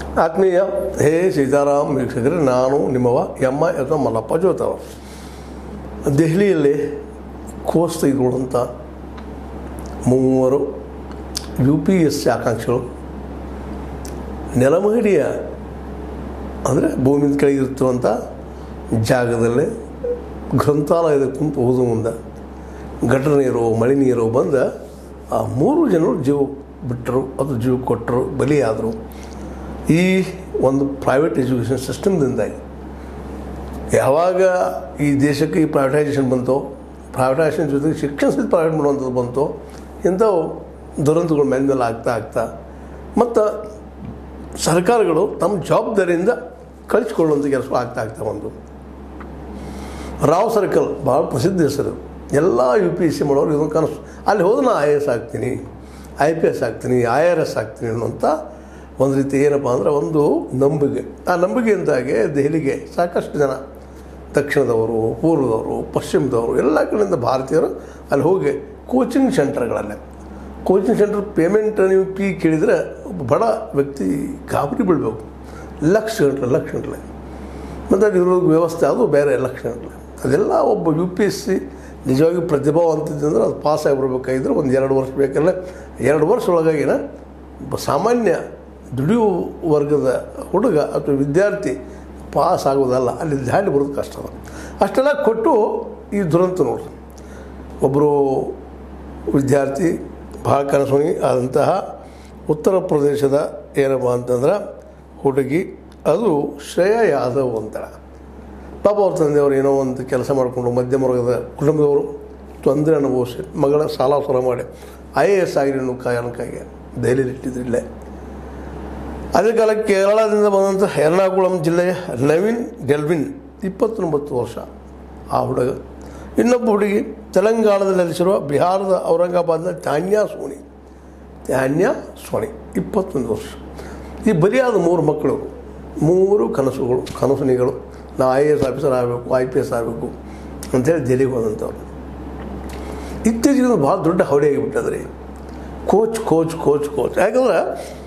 ಆತ್ಮೀಯ ಹೇ ಸೀತಾರಾಮ್ ವೀಕ್ಷಕರೇ, ನಾನು ನಿಮ್ಮವ ಎಮ್ಮ ಅಥವಾ ಮಲ್ಲಪ್ಪ ಜೋತವ. ದೆಹಲಿಯಲ್ಲಿ ಕೋರ್ಸ್ ತೆಗೆದುಕೊಳ್ಳುವಂಥ 3 UPSC ಆಕಾಂಕ್ಷಿಗಳು ನೆಲಮಹಡಿಯ ಅಂದರೆ ಭೂಮಿಯ ಕೆಳಗಿರುತ್ತಿರುವಂಥ ಜಾಗದಲ್ಲಿ ಗ್ರಂಥಾಲಯದ ಕುಂತು ಹೋದ ಮುಂದೆ ಘಟನೆ ನೀರು ಮಳೆ ನೀರು ಬಂದ ಆ 3 ಜನರು ಜೀವ ಬಿಟ್ಟರು, ಅದು ಜೀವ ಕೊಟ್ಟರು, ಬಲಿಯಾದರು. ಈ ಒಂದು ಪ್ರೈವೇಟ್ ಎಜುಕೇಷನ್ ಸಿಸ್ಟಮ್ದಿಂದಾಗಿ ಯಾವಾಗ ಈ ದೇಶಕ್ಕೆ ಈ ಪ್ರೈವೇಟೈಸೇಷನ್ ಬಂತೋ, ಪ್ರೈವೇಟೈಸೇಷನ್ ಜೊತೆಗೆ ಶಿಕ್ಷಣ ಸಹಿತ ಪ್ರೈವೇಟ್ ಮಾಡುವಂಥದ್ದು ಬಂತೋ, ಇಂಥವು ದುರಂತಗಳು ಮೇಲೆ ಆಗ್ತಾ ಮತ್ತು ಸರ್ಕಾರಗಳು ತಮ್ಮ ಜವಾಬ್ದಾರಿಯಿಂದ ಕಳಿಸ್ಕೊಳ್ಳುವಂಥ ಕೆಲಸ ಆಗ್ತಾ ಒಂದು ರಾವ್ ಸರ್ಕಲ್ ಭಾಳ ಪ್ರಸಿದ್ಧ ಹೆಸರು. ಎಲ್ಲ UPSC ಮಾಡೋರು ಇದೊಂದು ಕನಸು, ಅಲ್ಲಿ ಹೋದ್ರೆ ನಾನು IAS ಆಗ್ತೀನಿ, IPS ಆಗ್ತೀನಿ, IRS ಆಗ್ತೀನಿ ಅನ್ನುವಂಥ ಒಂದು ರೀತಿ ಏನಪ್ಪ ಅಂದರೆ ಒಂದು ನಂಬಿಕೆ. ಆ ನಂಬಿಕೆಯಿಂದಾಗಿ ದೆಹಲಿಗೆ ಸಾಕಷ್ಟು ಜನ ದಕ್ಷಿಣದವರು, ಪೂರ್ವದವರು, ಪಶ್ಚಿಮದವರು ಎಲ್ಲ ಕಡೆಯಿಂದ ಭಾರತೀಯರು ಅಲ್ಲಿ ಹೋಗಿ ಕೋಚಿಂಗ್ ಸೆಂಟರ್ಗಳಲ್ಲೇ ಕೋಚಿಂಗ್ ಸೆಂಟರ್ ಪೇಮೆಂಟ್ ನೀವು ಫೀ ಕೇಳಿದರೆ ಒಬ್ಬ ಬಡ ವ್ಯಕ್ತಿ ಗಾಬರಿ ಬೀಳಬೇಕು. ಲಕ್ಷ ಗಂಟಲೆ ಮತ್ತು ಅದು ಇರೋ ವ್ಯವಸ್ಥೆ ಅದು ಬೇರೆ ಲಕ್ಷ ಗಂಟಲೆ. ಅದೆಲ್ಲ ಒಬ್ಬ UPSC ನಿಜವಾಗಿ ಪ್ರತಿಭಾವಂತಿದ್ದಂದ್ರೆ ಅದು ಪಾಸ್ ಆಗಿರ್ಬೇಕಾಗಿದ್ರೆ 1-2 ವರ್ಷ ಬೇಕಲ್ಲ. 2 ವರ್ಷ ಒಳಗಾಗಿನ ಸಾಮಾನ್ಯ ದುಡಿಯುವ ವರ್ಗದ ಹುಡುಗ ಅಥವಾ ವಿದ್ಯಾರ್ಥಿ ಪಾಸ್ ಆಗೋದಲ್ಲ, ಅಲ್ಲಿ ದಾಟಿ ಬರೋದು ಕಷ್ಟ. ಅಷ್ಟೆಲ್ಲ ಕೊಟ್ಟು ಈ ದುರಂತ ನೋಡ್ರಿ, ಒಬ್ಬರು ವಿದ್ಯಾರ್ಥಿ ಭಾಳ ಕನಸುನಿ ಆದಂತಹ ಉತ್ತರ ಪ್ರದೇಶದ ಏನಪ್ಪ ಅಂತಂದ್ರೆ ಹುಡುಗಿ, ಅದು ಶ್ರೇಯಾ ಯಾದವ್ ಅಂತಾಳೆ. ಪಾಪ ಅವ್ರ ತಂದೆಯವರು ಏನೋ ಒಂದು ಕೆಲಸ ಮಾಡಿಕೊಂಡು ಮಧ್ಯಮ ವರ್ಗದ ಕುಟುಂಬದವರು ತೊಂದರೆ ಅನುಭವಿಸಿ ಮಗಳ ಸಾಲ ಸೂಲ ಮಾಡಿ IAS ಆಗಿರೋ ಕಾರಣಕ್ಕಾಗಿ ದೆಹಲಿಯಲ್ಲಿ ಇಟ್ಟಿದ್ರಿಲ್ಲೇ. ಅದೇ ಕಾಲಕ್ಕೆ ಕೇರಳದಿಂದ ಬಂದಂಥ ಎರ್ನಾಕುಳಂ ಜಿಲ್ಲೆಯ ನವೀನ್ ಗೆಲ್ವಿನ್ 29 ವರ್ಷ ಆ ಹುಡುಗ. ಇನ್ನೊಬ್ಬ ಹುಡುಗಿ ತೆಲಂಗಾಣದಲ್ಲಿ ನೆಲೆಸಿರುವ ಬಿಹಾರದ ಔರಂಗಾಬಾದ್ನ ತಾನ್ಯಾ ಸೋನಿ 21 ವರ್ಷ. ಈ ಬಲಿಯಾದ 3 ಮಕ್ಕಳು, 3 ಕನಸುನಿಗಳು. ನಾವು IAS ಆಫೀಸರ್ ಆಗಬೇಕು, IPS ಆಗಬೇಕು ಅಂಥೇಳಿ ದೆಹಲಿಗೆ ಹೋದಂಥವ್ರು. ಇತ್ತೀಚೆಗೆ ಭಾಳ ದೊಡ್ಡ ಹವಡೆ ಆಗಿಬಿಟ್ಟದ್ರಿ ಕೋಚ್. ಯಾಕಂದ್ರೆ